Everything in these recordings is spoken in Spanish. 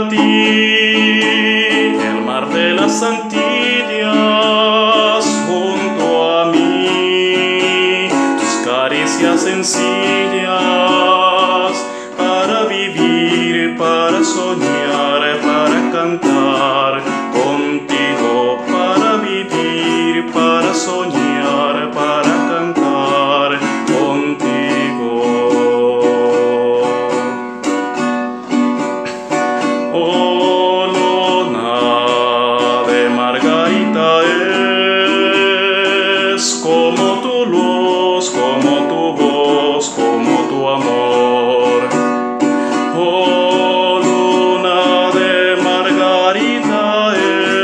a ti, el mar de las Antillas junto a mí, tus caricias sencillas para vivir, para soñar, para cantar contigo, para vivir, para soñar, para cantar contigo. Oh, luna de margarita es como tu luz, como tu voz, como tu amor. Oh, luna de margarita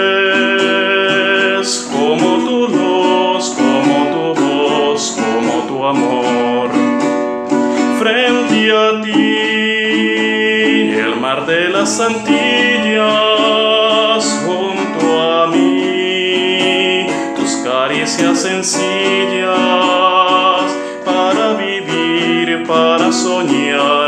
es como tu luz, como tu voz, como tu amor. Frente a ti, el mar de las Antillas junto a mí, tus caricias sencillas para vivir, para soñar.